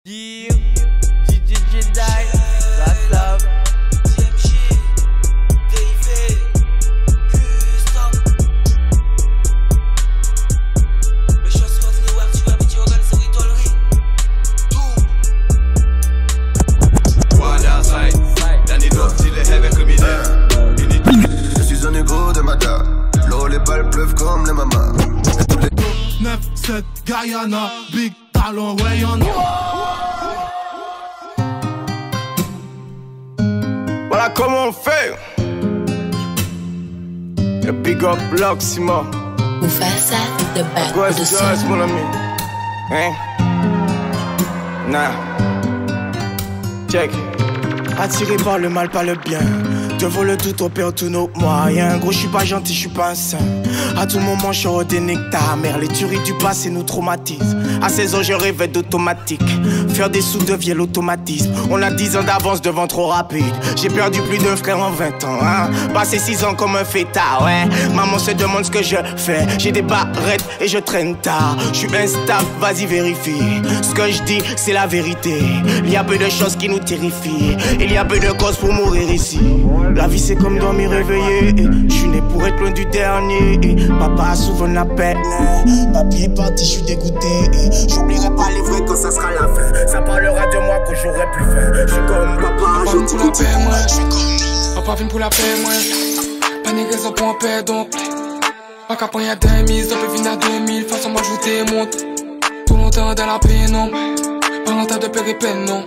Yeah, DJ Jedi, that's love. TMG, David, Custom. Le show se continue où tu vas habituer au gars de série toilerie. Tout. Wild outside, Danny Dog, dit les heavy criminels. Je suis un négro de Mata. L'eau, les balles pleuvent comme les mamas. 9-7 Guyana, big talent, ouais y'en a. Voilà comment on fait. Le big up block, Simon. Mufasa, the back Quoi, of the c'est sun. mon ami? Hein? Nah. Check. Attiré par le mal, pas le bien. Devant le tout, on perd tous nos moyens. Gros, je suis pas gentil, je suis pas un saint. À tout moment, je suis des nectars. Mère, les tueries du passé nous traumatisent. À 16 ans, je rêvais d'automatique. Faire des sous devient l'automatisme. On a 10 ans d'avance devant trop rapide. J'ai perdu plus d'un frère en 20 ans. Hein? Passé 6 ans comme un fêtard, ouais. Maman se demande ce que je fais. J'ai des barrettes et je traîne tard. Je suis instable, vas-y vérifie. Ce que je dis, c'est la vérité. Il y a peu de choses qui nous terrifient. Il y a peu de causes pour mourir ici. La vie c'est comme dormir réveillé. Je suis né pour être loin du dernier. Papa a souvent la peine. Papy est parti, je suis dégoûté. J'oublierai pas les vrais quand ça sera la fin. Ça parlera de moi quand j'aurai plus faim. Je suis comme papa, je pour la paix, moi. Papa vient pour la paix, moi. Pas de raison pour en paix, donc. Pas qu'à prendre y'a 2000, ça peut venir à 2000. Façon moi, je vous démonte. Tout longtemps dans la paix, non. Pas longtemps de péripène, non.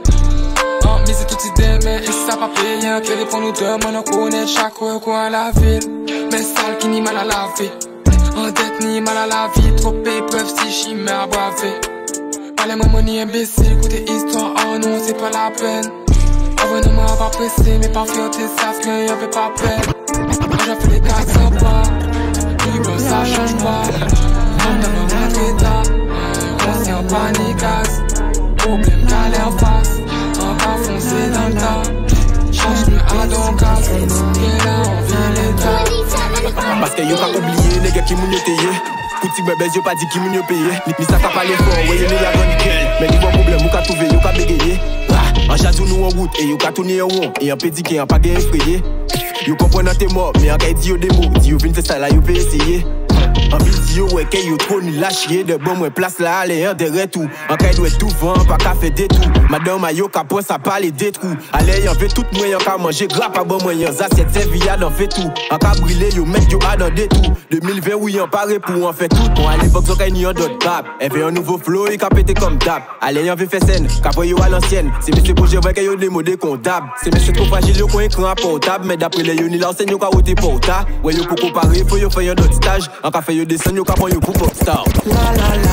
Mais c'est toute idée, mais ça pas payé. Qui répond nous demande, on connaît chaque recoin à la ville. Mais sale qui ni mal à laver. En dette ni mal à la vie. Trop épreuves si chimère à braver. Pas les moments ni imbéciles. Côté histoire, oh non, c'est pas la peine. Envoie-nous-moi pas pressé, mais par fierté, savent qu'il y avait pas peine. Quand j'ai fait les cartes, ça va. Puis bon, ça change pas. Comme dans mon état. Conscient, paniquasse. Problème qu'à en face. Encore foncé dans le tas. Change-nous à ton cas. Et là, on vient l'état. parce que yo pas oublié les gars qui m'ont payé. Petit bébé, yo pas dit qui m'ont payé. Ni ça pas parlé fort, ouais, y'en a la bonne gueule. Mais ni bon problème, ou ka trouver, yo ka bégayer. En chazou nous en route, et yo ka tourner en rond. Et en petit qui en pas gain effrayé. Yo comprend tes morts, mais en cas dit yo des mots. Dit yo vin c'est ça là, yo peut essayer. En vidéo, ouais, qu'il y a trop ni la chier. De bon, moi, place là, allez, un derrière tout. En cas, il tout vent, pas qu'à faire des trous. Madame Mayo, capon, ça parle des trous. Allez, y'en fait tout moyen, qu'à manger, grappe à bon moyen. Ça, c'est servia, d'en fait tout. En cas, brûler, yo, mec, yo, a dans des trous. 2020, oui, en paré pour en fait tout. Bon, à l'époque, so, qu'il y a d'autres babes. Elle fait un nouveau flow, il a pété comme d'hab. Allez, y'en fait scène, qu'après, yo, à l'ancienne. C'est monsieur projet, vrai, qu'il y a des modèles comptables. C'est monsieur trop fragile, yo, qu'on écran à portable. Mais d'après les yo, ni l'enseigne, yo, qu'à ôter portable. Ouais, yo, pour comparer, faut yo faire un autre stage. En cas, fait yo descendre, yo, qu'à prendre yo, pour pop star. La la la,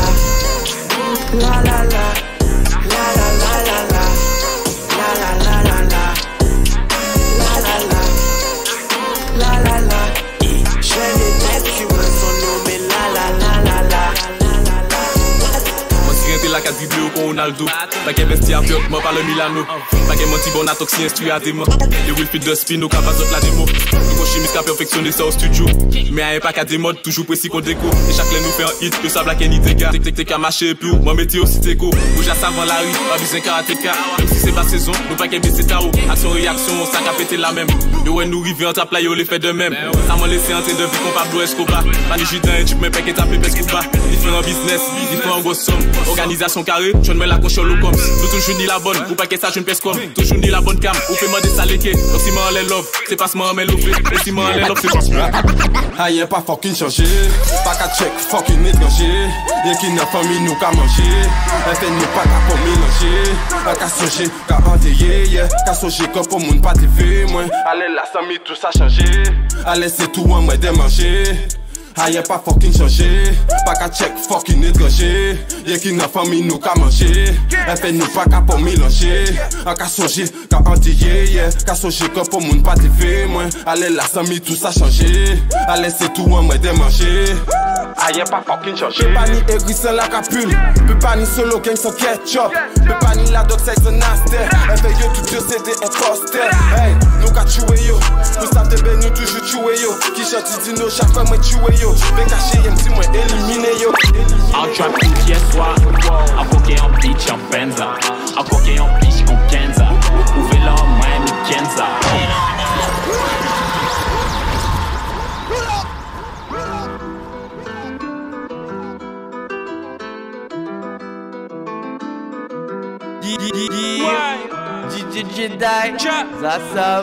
la la la, la la la la la, la la la la la, la la la, la la la. Je les laisse qui me sont nommés la la la la la, la la la. Moi si rentre la carte vidéo qu'on Ronaldo. Pas qu'un vestiaire vieux, moi par le Milano. Pas qu'un menti bon atox si instruit à des mots. Les will fit de spin au capaz d'autres la démo. Nous chimiste a perfectionné ça au studio. Mais y'a pas qu'à des modes, toujours précis qu'on déco. Et chaque laine nous fait un hit, que ça blague ni dégâts. Tic à marcher plus, moi métier aussi déco. Bouge à savant la rue, pas besoin karatéka. Même si c'est pas saison, nous pas qu'un baisser tarot. Action réaction, ça qu'a pété la même. Yo ouais nous rivions en tape là, yo les fait de même. Ça m'a laissé entrer de vie qu'on Pablo Escobar. Pas de gitan et tu me pèques et taper Pescoba. Différents business, différents grosses sommes. Organisation carrée, je ne mets la conchole au coms. Nous toujours ni la bonne, ou pas que ça je ne pèse comme. Toujours ni la bonne cam, ou fait demander ça l'équé. Donc si moi en les love, c'est pas ce moi en mes love. Et si moi en les love, c'est pas ce moi. Ah y'a pas fucking changé. Pas qu'à check, fucking étranger. Y'a qui n'a pas mis nous qu'à manger. Elle fait nous pas qu'à pour mélanger. Pas qu'à songer, qu'à enterrer, yeah. Qu'à songer comme pour moun pas TV, moi. Allez là, ça mis tout ça changé. Allez c'est tout moi démanger. Ah y'a pas fucking changé. Pas qu'à check, fucking étranger. Y'a qui n'a pas mis nous qu'à manger. Elle fait nous pas qu'à pour mélanger. Qu'à songer, qu'à enterrer, yeah. Qu'à songer comme pour moun pas TV, moi. Allez là, ça mis tout ça changé. Allez c'est tout moi démanger. Ah y'a pas fucking changé. Peux pas ni aigri sans la capule. Peux pas ni solo gang sans ketchup. Peux pas ni la dog sex sans nasty. Elle fait yo tout yo c'est des imposters. Hey, nous qu'à tuer yo. Nous savons de ben nous toujours tuer yo. Qui chante dino chaque fois moi tuer yo. yo. Mais caché, y'a petit moins éliminé yo. En trap tout hier soir, en coquet en pitch en penza, en coquet en pitch en kenza, ouvrez l'homme moi mi kenza. DJ Jedi, that's up.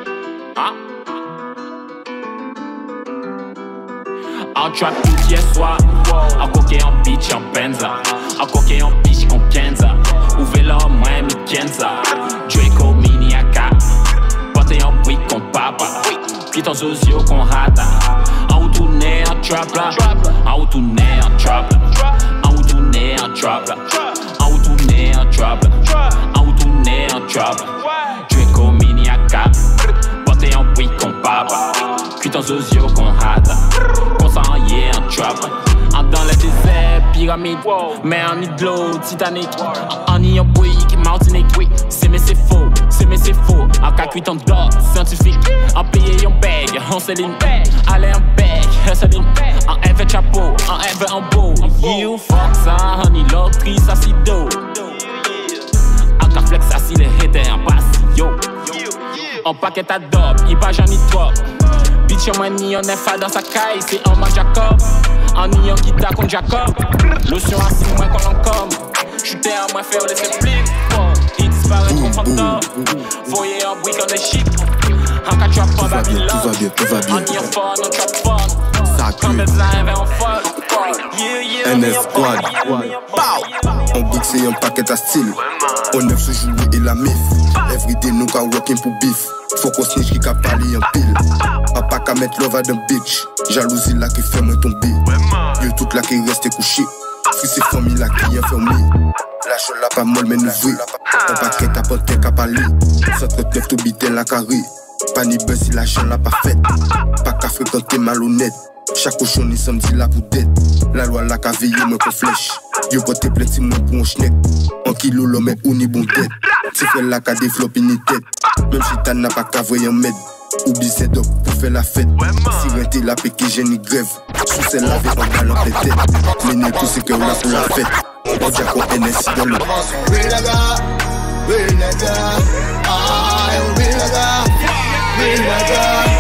En trap tout hier soir, en coquet en pitch en penza, en coquet en pitch en kenza, ouvrez l'homme moi mi kenza. Draco miniaka, porté en brique con papa, puis ton socio con rata. En retourné en trap là, en retourné en trap là, en retourné en trap là, en retourné en trap là, en retourné en trap là. Draco miniaka, porté en brique con papa, puis ton socio con rata. Yeah, en trap, en dans le désert, pyramide, mais en idlo, Titanic, en y en Bouygues, Martinique, oui, c'est mais c'est faux, en cas cuit en dog, scientifique, en payé en bag, en Céline, allez en bag, Céline, en F chapeau, en F en beau, you fuck ça, honey, l'autrice, acido, en cas flex, assis les haters, en passe, yo, en paquet à dope, il pas j'en ai trop. Bitch, moi ni on est fa dans sa caille, c'est en mode Jacob. En niant qui t'a contre Jacob. Lotion assis moins qu'on l'encom. Chuter à moi faire laisser flip. Il disparaît qu'on fantôme. Voyez en brique en échique. En cas trap en Babylone. En niant fort, non trap fort. Comme les live en folle. NS Squad. On brique c'est un paquet à style. On neuf se jouer et la mif. Everyday nous can working pour beef. Faut qu'on snitch qui ka parler en pile. A pas qu'à mettre love à d'un bitch. Jalousie là qui fait moi tomber. Yo toute là qui reste couché. Si c'est famille là qui est fermé. La chose là pas molle mais nous vrai. On paquet à porter qu'à parler. 139 tout bité la carré. Pas ni buzz si la chaîne l'a pas faite. Pas qu'à fréquenter malhonnête. Chaque cochon ni samedi là pour tête. La loi là qu'à veiller moi qu'on flèche. Yo pote plein de moi pour un schneck. En kilo l'homme ou ni bon tête. C'est fait là qu'à développer ni tête. Même si t'as n'a pas qu'à voyer en med. Ou bise d'op pour faire la fête. Si renté la péqué j'ai ni grève. Sous celle lavé en ballon les têtes. Mais nous tous c'est que là pour la fête. On dit qu'on NS dans le Real nigga, real nigga. I'm real nigga, real nigga.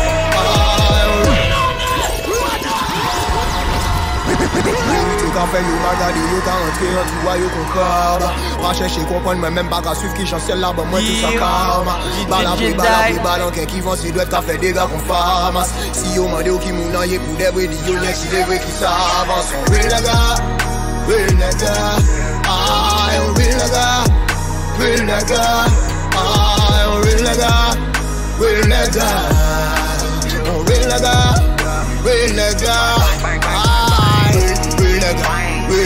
Quand fait you magadi, you can rentrer en tout yo concorde. Pas chercher comprendre moi même pas qu'à suivre qui chancelle là moi tout ça karma. Balan qui vont si doit qu'a fait des gars qu'on famas. Si yo mande ou qui moun yé pour des vrais yo n'y si des vrais qui s'avancent. Real nigga, real nigga. I'm real nigga, real nigga. I'm real nigga, real nigga. Real nigga, real nigga. Real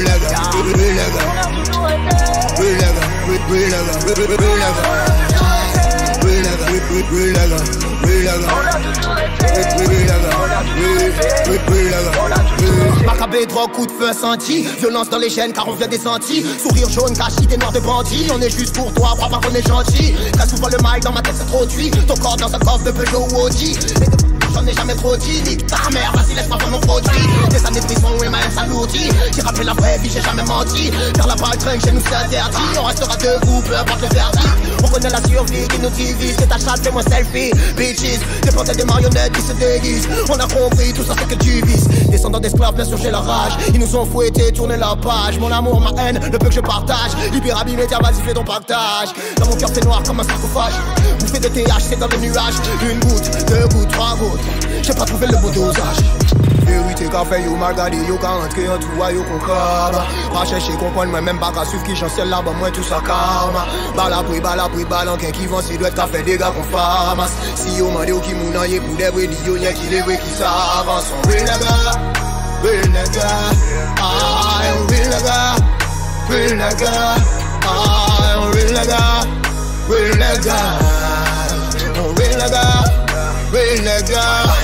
Macabé, drogue, coup de feu senti. Violence dans les chaînes car on vient des sentiers. Sourire jaune, caché des noirs de bandits. On est juste pour toi, crois pas qu'on est gentil. Très souvent le mic dans ma tête c'est trop cuit. Ton corps dans un coffre de Peugeot ou Audi. J'en ai jamais trop dit, nique ta mère, vas-y laisse-moi faire mon produit. Des années de prison et ma haine s'alourdit. J'ai rappelé la vraie vie, j'ai jamais menti. Faire la balle chez nous c'est interdit. On restera debout, peu importe le verdict. On connaît la survie qui nous divise. C'est ta chatte, fais-moi selfie, bitches. Des plantes des marionnettes qui se déguisent. On a compris, tout ça c'est que tu vises. Descendants d'esclaves, bien sûr j'ai la rage. Ils nous ont fouettés, tourné la page. Mon amour, ma haine, le peu que je partage. Libérabi, média, vas-y fais ton pactage. Dans mon cœur c'est noir comme un sarcophage. Bouffée de TH, c'est dans le nuage. Une goutte, deux gouttes, trois gouttes. J'ai pas trouvé le bon dosage. Vérité qu'a fait yo magadi, yo qu'a rentré en tout yo concorde. Pas chercher comprendre moi même pas qu'à suivre qui chancelle là-bas moi tout ça karma. Balan qui vont si doit qu'a fait des gars qu'on famas. Si yo mande ou qui moun yé pour des vrais yo n'y qui les vrais qui s'avancent. Real nigga, real nigga. I'm real nigga, real nigga. I'm real nigga, real nigga. Real nigga. Real nigga,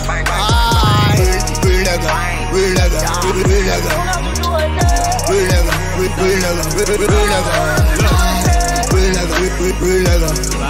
real nigga, real nigga, real nigga, real nigga, real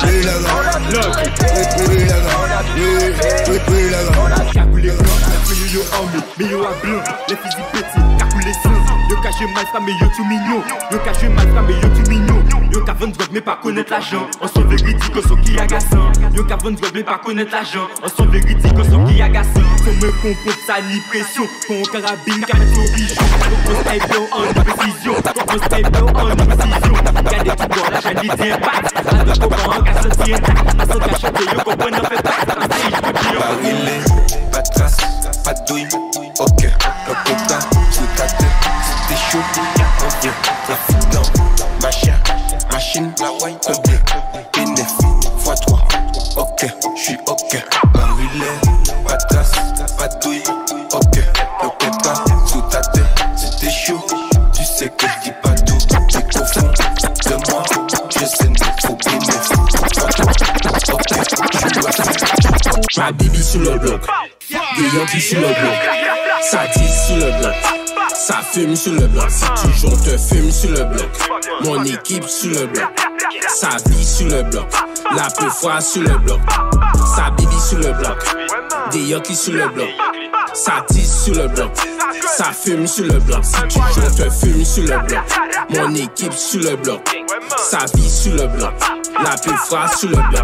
nigga, real nigga, yo armé, mais yo à blanc. Les fusils pétés, calculé sang. Yo caché mal femme, mais yo tout mignon. Yo caché mal femme, mais yo tout mignon. Yo qu'à vendre drogue, mais pas connaître l'argent. On sont véridiques, on sont qui agaçant. Yo qu'à vendre drogue, mais pas connaître l'argent. On sont véridiques, on sont qui agaçant. Faut me comprendre sa pression. Qu'on carabine, qu'à mettre au bichon. On sniper en précision. On sniper en précision. Gardez tout dans la chaîne, il dit impact. À deux copains, qu'à sortir intact. À sortir chanter, yo comprenne, on fait pas. Barilé, pas de trace, pas de douille. Ok, le quota, sous ta tête. C'était chaud, on vient. Trafiquant, machine, combien? Bénéf, x3. Ok, j'suis ok. Barilé, pas de trace, pas de douille. Ok, le quota, sous ta tête. C'était chaud, tu sais que j'dis pas tout. T'es au fond de moi, je sais ne faut bénéf. Ok, j'suis ma bibi sur le bloc, des Yankees sur le bloc, ça tisse sur le bloc, ça fume sur le bloc. Si tu joues, on te fume sur le bloc. Mon équipe sur le bloc, ça vit sur le bloc, la peu froid sur le bloc, sa bibi sur le bloc, des Yankees sur le bloc, ça tisse sur le bloc, ça fume sur le bloc. Si tu joues, on te fume sur le bloc. Mon équipe sur le bloc, ça vit sur le bloc, la peu froid sur le bloc.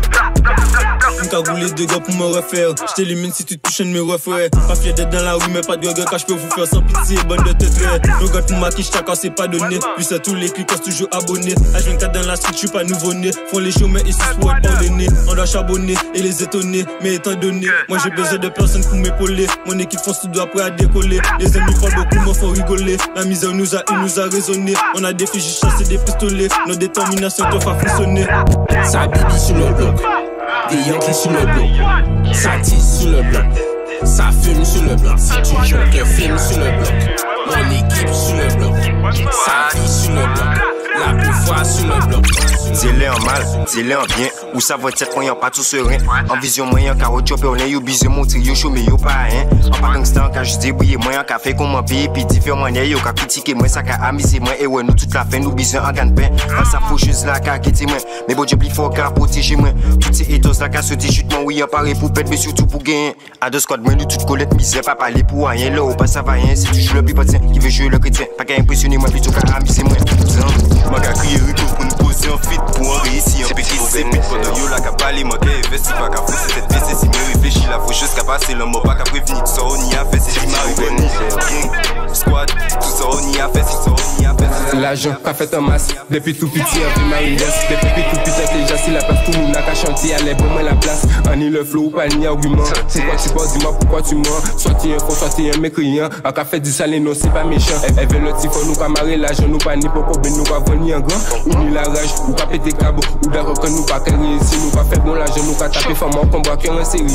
Une cagoulée de gars pour me refaire. J't'élimine si tu touches un de mes refrains. Pas fier d'être dans la rue, mais pas de gueule car j'peux vous faire sans pitié. Bonne de tête, nos gars pour maquille, chacun c'est pas donné. Puis c'est tous les clics, toujours abonnés. H24 dans la street, j'suis pas nouveau-né. Font les shows, mais ici, pour être pardonné. On doit charbonner et les étonner. Mais étant donné, moi j'ai besoin de personnes pour m'épauler. Mon équipe fonce tout doigt prêt à décoller. Les ennemis parlent beaucoup, m'en font rigoler. La misère nous a raisonné. On a des fusils chassés, des pistolets. Nos déterminations te font fonctionner. Ça bibi sur le bloc, des Yankees sur le bloc, ça tisse sur le bloc, ça fume sur le bloc. Si tu joues, on te fume sur le bloc. Mon équipe sur le bloc, ça vit sur le bloc, la plus froid sur le bloc. Dis-le en mal, dis-le en bien. Ou ça va dire qu'on y a pas tout serein. En vision moyen, car au job, on est yo busy, montrer yo show, mais yo pas rien. En pas gangster, quand je débrouille, moi, en café, comment payer, puis différents manières, yo, qu'à critiquer, moi, ça qu'à amuser, moi, et ouais, nous, toute la fin, nous, busy, en gagne pain. En ça, faut juste la qu'à quitter, moi. Mais bon, Dieu, plus fort qu'à protéger, moi. Toutes ces étos, là, qu'à se dire, chutement, oui, en parler pour pète, mais surtout pour gagner. À deux squads, moi, nous, toute colette, misère, pas parler pour rien, là, ou pas, ça va rien. C'est toujours le plus patien, qui veut jouer le chrétien. Pas qu'à impressionner, moi, plutôt qu'à amuser, moi. Moi, qu'à crier, pour nous poser en fit, pour en réussir. C'est petit, c'est petit, pendant yo, là, qu'à parler, moi, qu'à investi, pas qu'à foutre cette baisse, si me réfléchis, la faut juste qu'à passer, l'homme, pas qu'à prévenir, tout ça, on y a fait, c'est qui m'arrive, squad, tout ça, on y a fait, tout ça, on y a fait. L'argent qu'a fait en masse, depuis tout petit, en vie marine, depuis tout petit, intelligence, il a pas tout le monde qu'à chanter, allez, pour moi la place, en y le flow, pas ni argument. Pourquoi tu penses, dis-moi pourquoi tu mens, soit tu es faux, soit tu es mécréant, à qu'a fait du salé, non, c'est pas méchant. Elle veut le tifo, nous pas marrer l'argent, nous pas ni popo, ben nous pas venir en grand, ou ni la rage, ou pas péter cabo, ou d'accord que nous pas qu'elle réussit, nous pas faire bon l'argent, nous pas taper femme en combat qui en série.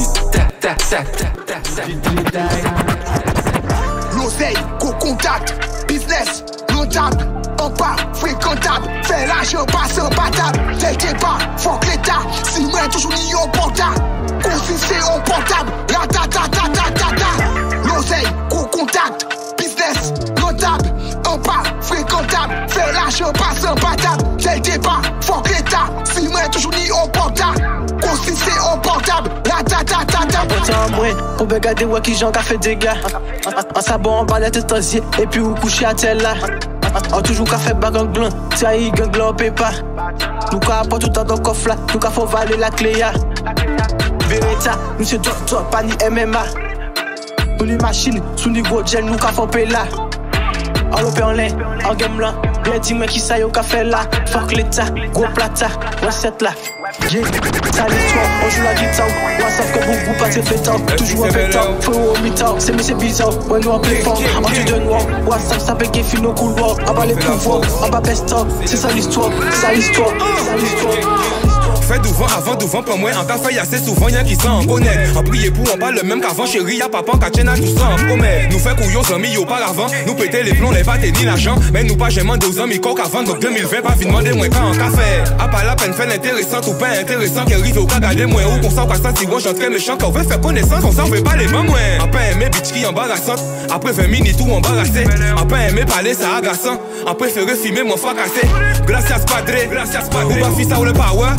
L'oseille, co-contact, business, rentable, en pas fréquentable, fait l'argent passe en batable, tel débat, fuck l'état, si moi toujours ni au portable, consisté en portable, ratatatata, l'oseille, co-contact, business, rentable, en pas fréquentable, fait l'argent passe en batable, tel débat, fuck l'état, si moi toujours ni au portable, consisté en portable, ratatatata. Pour regarder où qui j'en a fait des gars. En sabon, en balai tout osier. Et puis où coucher à tel là. En toujours qu'a fait bagang blanc. Tiens, il gang blanc, pépa. Nous qu'a apporté tout dans le coffre là. Nous qu'a faut valer la clé ya. Beretta, nous c'est toi, pas ni MMA. Nous les machines, sous les gros gels, nous qu'a faut payer là. En l'opé en l'air, en game là. Bien dis-moi qui ça y a au café là. Fuck l'état, gros plata, recette là. Yeah, salut toi, on joue la guitare. WhatsApp que vous pas très pétant. Toujours en pétant, faut au mi-temps. C'est mais c'est bizarre, ouais nous en plus fort. En dessous de noir, WhatsApp ça peut qu'il finit au couloir. En bas les pouvoirs, en bas best-of. C'est ça l'histoire, ça l'histoire, ça l'histoire. Fait devant, avant, devant, pas moi, en café, assez souvent, y'a qui s'en connecte. En prier pour, on parle le même qu'avant, chérie, y'a papa, qu'à tchena, tout ça, en promet. Nous fait couillons, amis, yo, par avant. Nous péter les plombs, les pâtes et ni l'argent. Mais nous pas, j'ai demandé aux amis, coq avant, donc 2020, pas vite demander moins qu'en café. À pas la peine, fait l'intéressant ou pas intéressant, qu'elle arrive au cas, garder moins haut, qu'on s'en passe, si moi, j'entre méchant, qu'on veut faire connaissance, on s'en veut pas les mains, moins. En pas aimer, bitch, qui embarrassante. Après 20 minutes, tout embarrassé. En pas aimer, parler, ça agaçant. En préféré, filmer, mon fracassé. Gracias, padre. Ou pas fils, ça ou le power.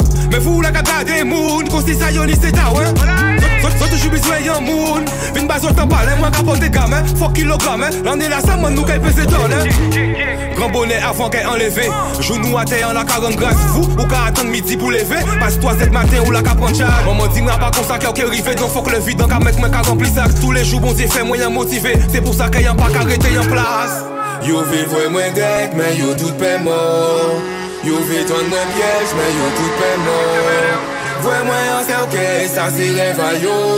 Mais vous la gata des mouns, qu'on si ça y'en y c'est ta ouais. Soit toujours besoin y'en moun. Vin bas au temps parler, moi capote des gamins. Fuck kilogramme, l'année là ça man nous qu'elle pèse tonne. Grand bonnet avant qu'elle enlevé. Genou à terre en la 40 grâce vous. Ou qu'à attendre midi pour lever. Passe 3 matin ou la capote chale. Maman dit n'a pas comme ça qu'elle rive. Donc faut que le vide donc à mettre moi qu'à remplir ça. Tous les jours bon Dieu fait moyen motivé. C'est pour ça qu'elle y'en pas qu'arrêter en place. Yo vivre moins grec mais yo tout paie mort. Yo vivre moins piège mais yo tout paie mort. Vois-moi en c'est ok, ça c'est rêve à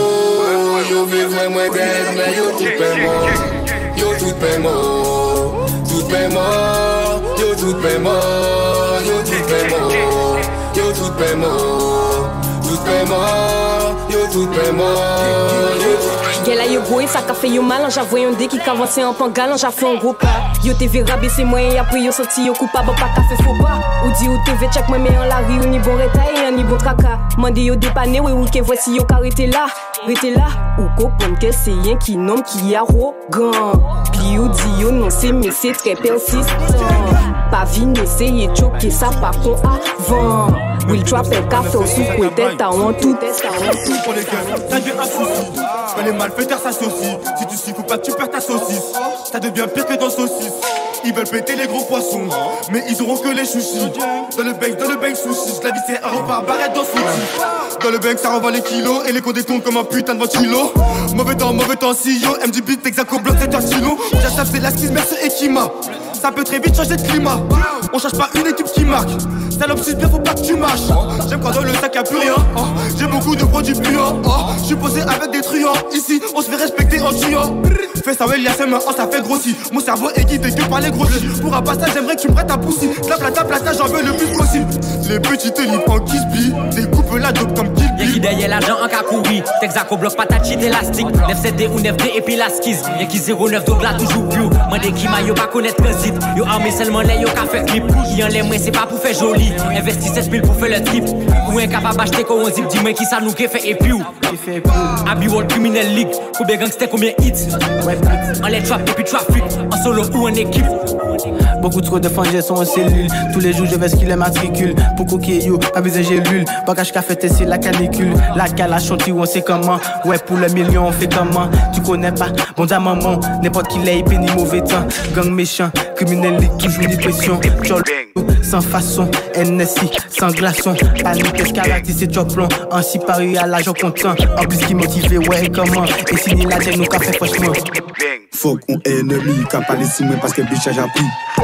yo. Yo vivre moins grec mais yo tout paie mort. Yo tout paie mort. Tout paie mort. Yo tout paie mort. Yo tout paie mort. Yo tout paie mort. Tout paie mort. Yo tout paie mort. Gela yo boy, ça qu'a fait yo mal, j'avoue un dé qui avancé en pangal, j'ai fait un gros pas. Yo te verra baisser moi et après yo senti yo coupable pas qu'a fait faux pas. Ou dit ou TV check moi mais en la rue, ni bon retail, ni bon caca. Mande yo dépanner ou que voici yo arrêté là. Ou comprendre que c'est rien qui nomme qui arrogant. Puis ou dit yo non c'est mais c'est très persistant. Pas vine essayer de choquer ça par contre avant. Will trap un café au sous peut-être à en tout. Pour les gueules, ça devient un souci. Les malfaiteurs s'associent. Si tu siffles pas, tu perds ta saucisse. Ça devient pire que dans saucisse. Ils veulent péter les gros poissons, mais ils auront que les chouchis. Dans le bank, sushi. La vie c'est un repas, barrette dans souci. Dans le bank, ça renvoie les kilos. Et les comptes détournent comme un putain de ventilo. Mauvais temps, CEO. MDB, Texaco, bloc, c'est un stylo. J'achète, c'est la skis, merci et Kima. Ça peut très vite changer de climat. On cherche pas une équipe qui marque. Salope, si bien, faut pas que tu marches. J'aime quand dans le sac y'a plus rien. J'ai beaucoup de produits puants. J'suis posé avec des truands. Ici, on se fait respecter en tuant. Fais ça, ouais, il y a ses mains, ça fait grossir. Mon cerveau est guidé que par les grossis. Pour un passage, j'aimerais que tu me prêtes ta poussie. La plata, j'en veux le plus possible. Les petites livres en kisby. Découpe la dope comme Kill Bill. Y'a qui derrière l'argent en kakouri. Texaco bloc patate shit élastique. 9CD ou 9D et puis la skis. Y'a qui 09 donc là toujours view. Moi des qui maillot pas connaître transit. Yo armé seulement les yo ka fait clip. Qui en les moins c'est pas pour faire joli. Investi 16 000 pour faire le trip. Ou incapable d'acheter qu'on on zip. Dis-moi qui ça nous qui fait et puis où. Abi World Criminal League. Combien gangster, combien hits. En les trap et puis trafic. En solo ou en équipe. Beaucoup trop de fangers sont en cellule. Tous les jours je vais skiller matricule. Pour coquiller yo, pas besoin de gélule. Bagage qu'a fait c'est la canicule. La calage chantier on sait comment. Ouais pour le million on fait comment. Tu connais pas, bon à maman. N'importe qui l'ait ni mauvais temps. Gang méchant, criminel ligue, toujours ni pression. Sans façon, NSI, sans glaçon. Panique, escalade, c'est job long. Ainsi paru à l'argent content. En plus qui motivé, ouais comment. Et signer la gêne nous qu'a fait franchement. Fuck on ennemi, qu'a parlé si moi parce que bitch a appris.